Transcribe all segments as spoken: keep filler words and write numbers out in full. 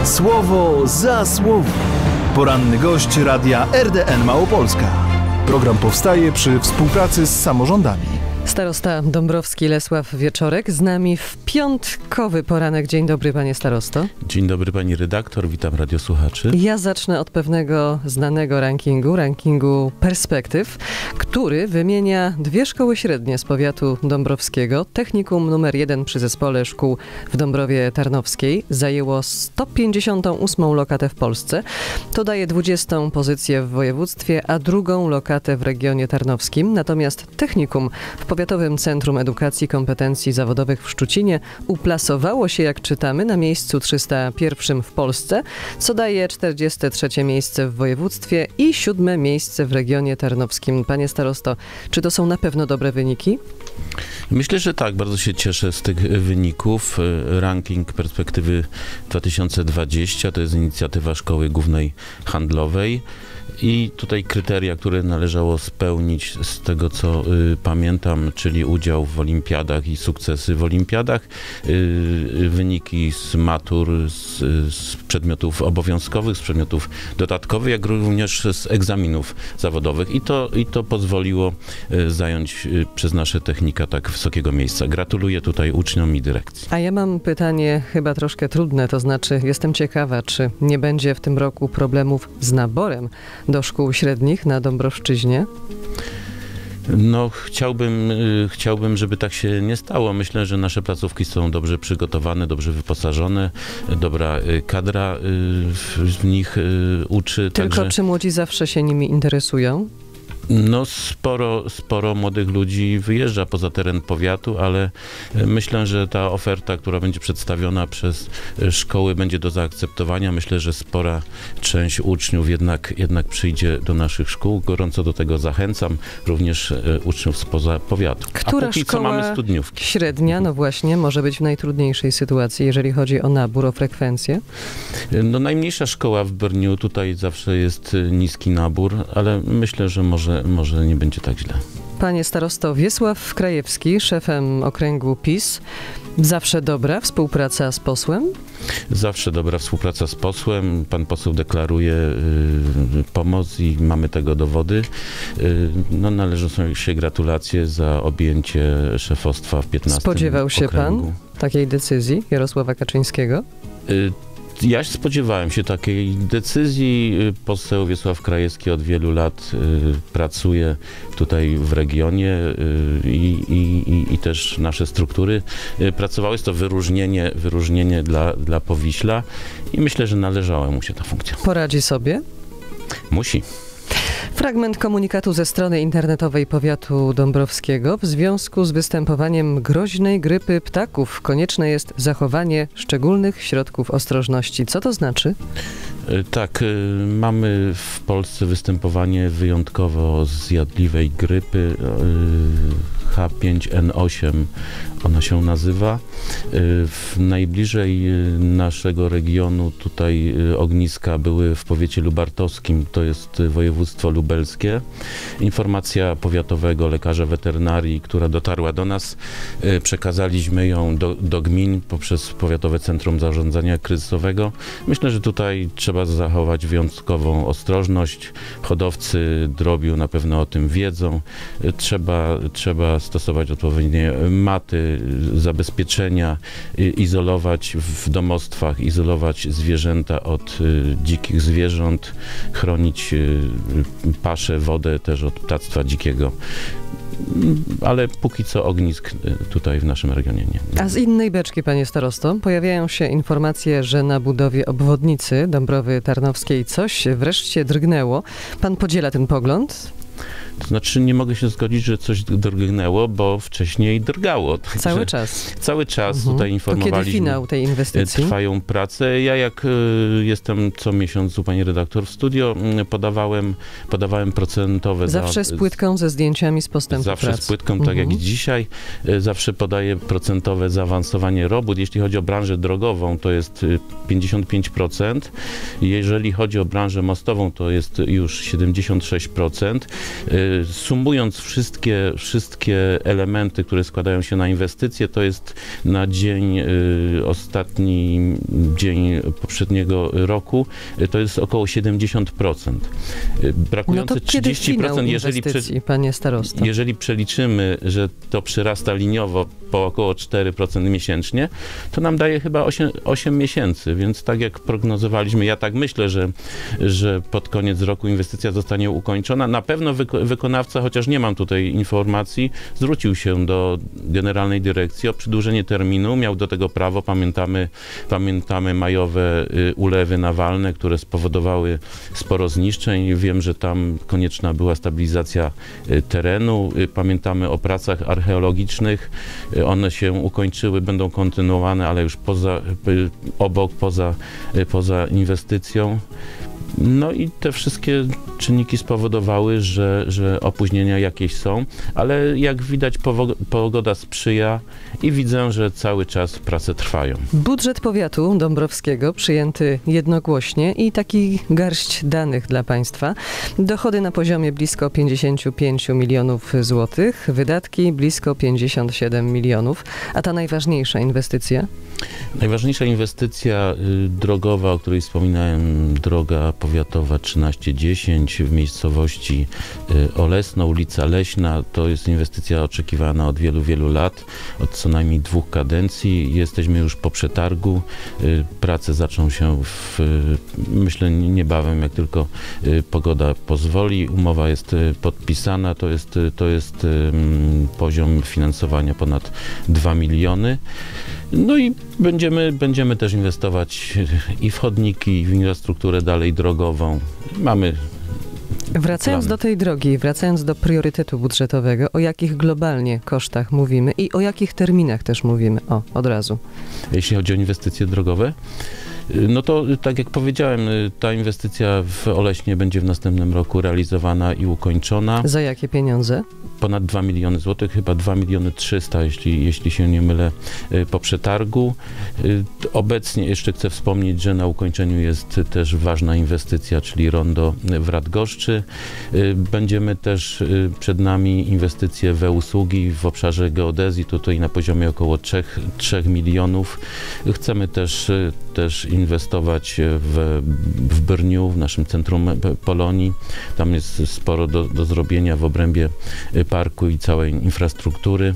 Słowo za słowo. Poranny gość Radia R D N Małopolska. Program powstaje przy współpracy z samorządami. Starosta dąbrowski Lesław Wieczorek z nami w piątkowy poranek. Dzień dobry, panie starosto. Dzień dobry, pani redaktor, witam radiosłuchaczy. Ja zacznę od pewnego znanego rankingu, rankingu Perspektyw, który wymienia dwie szkoły średnie z powiatu dąbrowskiego. Technikum numer jeden przy zespole szkół w Dąbrowie Tarnowskiej zajęło sto pięćdziesiątą ósmą lokatę w Polsce. To daje dwudziestą pozycję w województwie, a drugą lokatę w regionie tarnowskim. Natomiast Technikum w Powiatowym Centrum Edukacji Kompetencji Zawodowych w Szczucinie uplasowało się, jak czytamy, na miejscu trzysta pierwszym w Polsce, co daje czterdzieste trzecie miejsce w województwie i siódme miejsce w regionie tarnowskim. Panie starosto, czy to są na pewno dobre wyniki? Myślę, że tak. Bardzo się cieszę z tych wyników. Ranking Perspektywy dwa tysiące dwadzieścia to jest inicjatywa Szkoły Głównej Handlowej. I tutaj kryteria, które należało spełnić z tego, co y, pamiętam, czyli udział w olimpiadach i sukcesy w olimpiadach, y, wyniki z matur, z, z przedmiotów obowiązkowych, z przedmiotów dodatkowych, jak również z egzaminów zawodowych. I to, i to pozwoliło y, zająć y, przez nasze technika tak wysokiego miejsca. Gratuluję tutaj uczniom i dyrekcji. A ja mam pytanie chyba troszkę trudne, to znaczy jestem ciekawa, czy nie będzie w tym roku problemów z naborem do szkół średnich na Dąbrowszczyźnie? No, chciałbym, y, chciałbym, żeby tak się nie stało. Myślę, że nasze placówki są dobrze przygotowane, dobrze wyposażone, dobra y, kadra y, w, w nich y, uczy. Tylko także... czy młodzi zawsze się nimi interesują? No sporo, sporo młodych ludzi wyjeżdża poza teren powiatu, ale myślę, że ta oferta, która będzie przedstawiona przez szkoły, będzie do zaakceptowania. Myślę, że spora część uczniów jednak, jednak przyjdzie do naszych szkół. Gorąco do tego zachęcam, również uczniów spoza powiatu. Która A póki szkoła co mamy studniówki. Średnia, no właśnie, może być w najtrudniejszej sytuacji, jeżeli chodzi o nabór, o frekwencję? No najmniejsza szkoła w Brniu, tutaj zawsze jest niski nabór, ale myślę, że może Może nie będzie tak źle. Panie starosto, Wiesław Krajewski, szefem okręgu PiS. Zawsze dobra współpraca z posłem? Zawsze dobra współpraca z posłem. Pan poseł deklaruje y, pomoc i mamy tego dowody. Y, no, należą się gratulacje za objęcie szefostwa w piętnastym Spodziewał się okręgu. pan takiej decyzji Jarosława Kaczyńskiego? Y, Ja spodziewałem się takiej decyzji. Poseł Wiesław Krajewski od wielu lat y, pracuje tutaj w regionie y, i, i, i też nasze struktury y, pracowały. Jest to wyróżnienie, wyróżnienie dla, dla Powiśla i myślę, że należała mu się ta funkcja. Poradzi sobie? Musi. Fragment komunikatu ze strony internetowej powiatu dąbrowskiego. W związku z występowaniem groźnej grypy ptaków konieczne jest zachowanie szczególnych środków ostrożności. Co to znaczy? Tak, mamy w Polsce występowanie wyjątkowo zjadliwej grypy H pięć N osiem, ona się nazywa. W najbliżej naszego regionu tutaj ogniska były w powiecie lubartowskim, to jest województwo lubelskie. Informacja powiatowego lekarza weterynarii, która dotarła do nas, przekazaliśmy ją do, do gmin poprzez Powiatowe Centrum Zarządzania Kryzysowego. Myślę, że tutaj trzeba zachować wyjątkową ostrożność. Hodowcy drobiu na pewno o tym wiedzą. Trzeba, trzeba stosować odpowiednie maty, zabezpieczenia, izolować w domostwach, izolować zwierzęta od dzikich zwierząt, chronić paszę, wodę też od ptactwa dzikiego. Ale póki co ognisk tutaj w naszym regionie nie. A z innej beczki, panie starosto, pojawiają się informacje, że na budowie obwodnicy Dąbrowy Tarnowskiej coś wreszcie drgnęło. Pan podziela ten pogląd? To znaczy nie mogę się zgodzić, że coś drgnęło, bo wcześniej drgało. Także cały czas. Cały czas mhm. tutaj informowaliśmy. To kiedy finał tej inwestycji? Trwają prace. Ja jak y, jestem co miesiąc u pani redaktor w studio, y, podawałem, podawałem procentowe... Zawsze za, z płytką ze zdjęciami z postępu Zawsze prac. z płytką, mhm. tak jak i dzisiaj. Y, zawsze podaję procentowe zaawansowanie robót. Jeśli chodzi o branżę drogową, to jest y, pięćdziesiąt pięć procent. Jeżeli chodzi o branżę mostową, to jest już siedemdziesiąt sześć procent. Y, Sumując wszystkie, wszystkie elementy, które składają się na inwestycje, to jest na dzień, ostatni dzień poprzedniego roku, to jest około siedemdziesiąt procent. Brakujące no to trzydzieści procent, jeżeli, prze, panie starosto? jeżeli przeliczymy, że to przyrasta liniowo po około cztery procent miesięcznie, to nam daje chyba osiem, osiem miesięcy, więc tak jak prognozowaliśmy, ja tak myślę, że, że pod koniec roku inwestycja zostanie ukończona. Na pewno wyko- wykonawca, chociaż nie mam tutaj informacji, zwrócił się do Generalnej Dyrekcji o przedłużenie terminu, miał do tego prawo, pamiętamy, pamiętamy majowe y, ulewy nawalne, które spowodowały sporo zniszczeń. Wiem, że tam konieczna była stabilizacja y, terenu. Y, pamiętamy o pracach archeologicznych. Y, one się ukończyły, będą kontynuowane, ale już poza, y, obok, poza, y, poza inwestycją. No i te wszystkie czynniki spowodowały, że, że opóźnienia jakieś są, ale jak widać powo- pogoda sprzyja i widzę, że cały czas prace trwają. Budżet powiatu dąbrowskiego przyjęty jednogłośnie i taki garść danych dla państwa. Dochody na poziomie blisko pięćdziesiąt pięć milionów złotych, wydatki blisko pięćdziesiąt siedem milionów. A ta najważniejsza inwestycja? Najważniejsza inwestycja y, drogowa, o której wspominałem, droga powiatowa trzynaście dziesięć w miejscowości y, Olesno, ulica Leśna. To jest inwestycja oczekiwana od wielu, wielu lat, od co najmniej dwóch kadencji. Jesteśmy już po przetargu. Y, prace zaczną się w, y, myślę, niebawem, jak tylko y, pogoda pozwoli. Umowa jest y, podpisana. To jest, y, to jest y, poziom finansowania ponad dwa miliony. No i będziemy, będziemy też inwestować i w chodniki, i w infrastrukturę dalej drogową. Mamy Wracając plany. do tej drogi, wracając do priorytetu budżetowego, o jakich globalnie kosztach mówimy i o jakich terminach też mówimy? O, od razu. Jeśli chodzi o inwestycje drogowe, no to tak jak powiedziałem, ta inwestycja w Oleśnie będzie w następnym roku realizowana i ukończona. Za jakie pieniądze? Ponad dwa miliony złotych, chyba dwa miliony trzysta, jeśli, jeśli się nie mylę, po przetargu. Obecnie jeszcze chcę wspomnieć, że na ukończeniu jest też ważna inwestycja, czyli rondo w Radgoszczy. Będziemy też przed nami inwestycje we usługi w obszarze geodezji, tutaj na poziomie około trzech milionów. Chcemy też, też inwestować w, w Brniu, w naszym centrum Polonii. Tam jest sporo do, do zrobienia w obrębie parku i całej infrastruktury.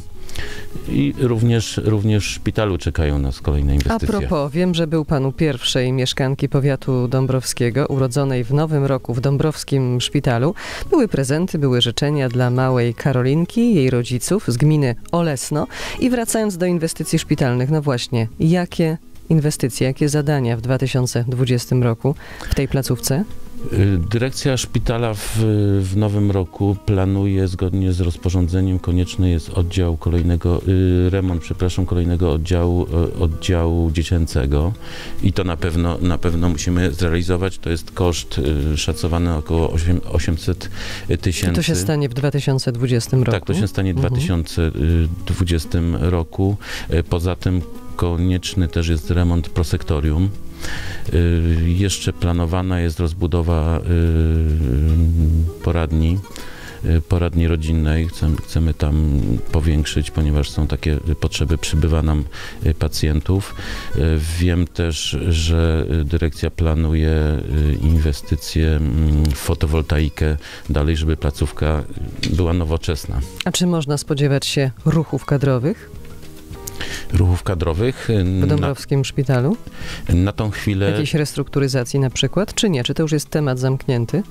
I również, również w szpitalu czekają nas kolejne inwestycje. A propos, wiem, że był pan u pierwszej mieszkanki powiatu dąbrowskiego, urodzonej w nowym roku w dąbrowskim szpitalu. Były prezenty, były życzenia dla małej Karolinki, jej rodziców z gminy Olesno. I wracając do inwestycji szpitalnych, no właśnie, jakie inwestycje, jakie zadania w dwa tysiące dwudziestym roku w tej placówce? Dyrekcja szpitala w, w nowym roku planuje, zgodnie z rozporządzeniem, konieczny jest oddział kolejnego, y, remont, przepraszam, kolejnego oddziału, y, oddziału dziecięcego i to na pewno, na pewno musimy zrealizować. To jest koszt y, szacowany na około osiemset tysięcy. To się stanie w dwa tysiące dwudziestym roku? Tak, to się stanie w mhm. dwa tysiące dwudziestym roku. Y, poza tym konieczny też jest remont prosektorium. Y, jeszcze planowana jest rozbudowa y, poradni, y, poradni rodzinnej. Chcemy, chcemy tam powiększyć, ponieważ są takie potrzeby, przybywa nam y, pacjentów. Y, wiem też, że dyrekcja planuje y, inwestycje y, w fotowoltaikę dalej, żeby placówka była nowoczesna. A czy można spodziewać się ruchów kadrowych? Ruchów kadrowych. W dąbrowskim na, szpitalu? Na tą chwilę... Jakiejś restrukturyzacji na przykład, czy nie? Czy to już jest temat zamknięty?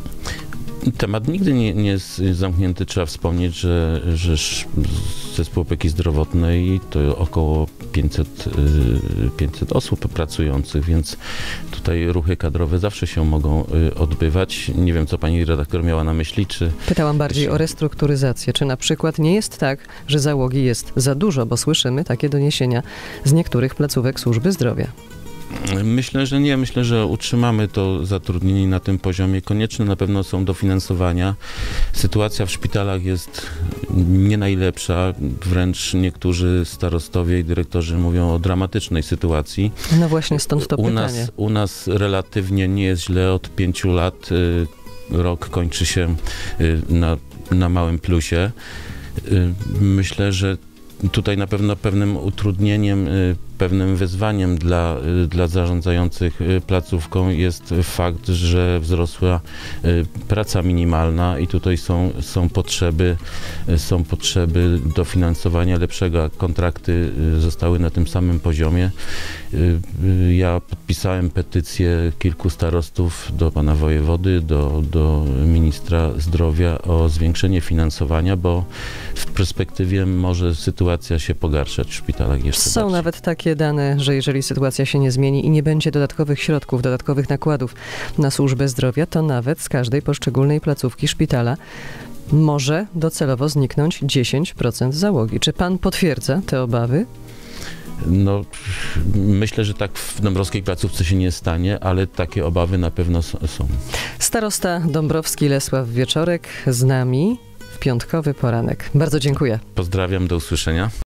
Temat nigdy nie, nie jest zamknięty. Trzeba wspomnieć, że, że zespół opieki zdrowotnej to około pięćset, pięćset osób pracujących, więc tutaj ruchy kadrowe zawsze się mogą odbywać. Nie wiem, co pani redaktor miała na myśli, czy... Pytałam bardziej o restrukturyzację. Czy na przykład nie jest tak, że załogi jest za dużo, bo słyszymy takie doniesienia z niektórych placówek służby zdrowia? Myślę, że nie. Myślę, że utrzymamy to zatrudnienie na tym poziomie. Konieczne na pewno są dofinansowania. Sytuacja w szpitalach jest nie najlepsza. Wręcz niektórzy starostowie i dyrektorzy mówią o dramatycznej sytuacji. No właśnie, stąd to u pytanie. Nas, u nas relatywnie nie jest źle. Od pięciu lat rok kończy się na, na małym plusie. Myślę, że tutaj na pewno pewnym utrudnieniem, pewnym wyzwaniem dla, dla zarządzających placówką jest fakt, że wzrosła praca minimalna i tutaj są, są potrzeby, są potrzeby dofinansowania lepszego, a kontrakty zostały na tym samym poziomie. Ja podpisałem petycję kilku starostów do pana wojewody, do, do ministra zdrowia o zwiększenie finansowania, bo w perspektywie może sytuacja się pogarszać w szpitalach jeszcze Są bardziej. nawet takie dane, że jeżeli sytuacja się nie zmieni i nie będzie dodatkowych środków, dodatkowych nakładów na służbę zdrowia, to nawet z każdej poszczególnej placówki szpitala może docelowo zniknąć dziesięć procent załogi. Czy pan potwierdza te obawy? No, myślę, że tak w dąbrowskiej placówce się nie stanie, ale takie obawy na pewno są. Starosta dąbrowski Lesław Wieczorek z nami w piątkowy poranek. Bardzo dziękuję. Pozdrawiam, do usłyszenia.